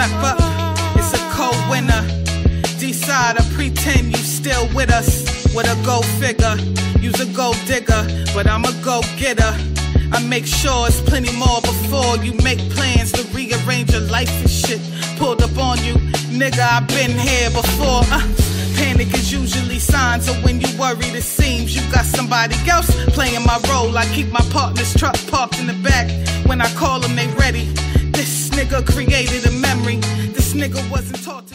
strap up, it's a cold winter. Decide or pretend you still with us. With a gold figure, you's a gold digger, but I'm a go-getter. I make sure it's plenty more before you make plans to rearrange your life and shit. Pulled up on you, nigga, I've been here before. Panic is usually signs of when you worried. It seems you got somebody else playing my role. I keep my partner's truck parked in the back. When I call them, they ready. This nigga created a memory. This nigga wasn't taught to